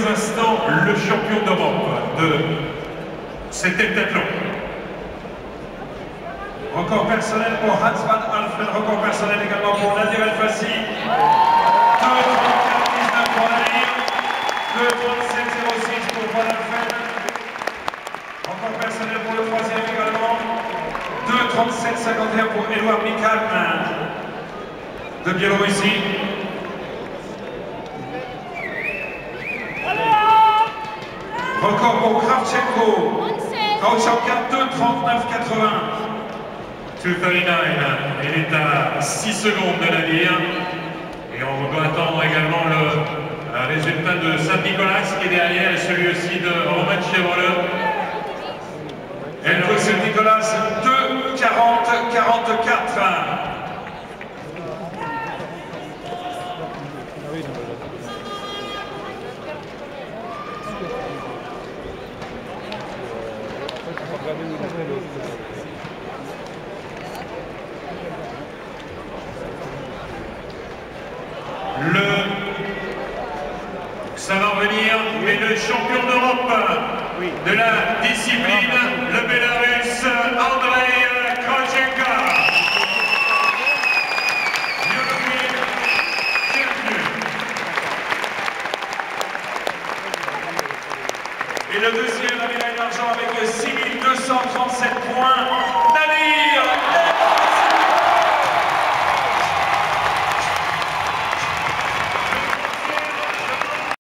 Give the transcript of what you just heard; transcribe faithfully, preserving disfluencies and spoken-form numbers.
instants le champion d'Europe de cet heptathlon. Record personnel pour Hans van Alphen, record personnel également pour Nadir El Fassi. deux trente-quatre dix-neuf pour Nadir, deux trente-sept zéro six pour Van Alphen. Record personnel pour le troisième également, deux trente-sept cinquante et un pour Édouard Mikan de Biélorussie. Record pour Kravchenko, Kravchenko deux trente-neuf quatre-vingts. deux trente-neuf, il est à six secondes de Nadir. Et on doit attendre également le résultat de Saint-Nicolas qui est derrière et celui aussi de Romain Chevrolet. Et le Saint-Nicolas deux quarante quarante-quatre. Le, ça va revenir, mais le champion d'Europe de la discipline, le Bélarus, Andrei Kravchenko. Et le deuxième, la médaille d'argent avec six mille deux cent trente-sept points.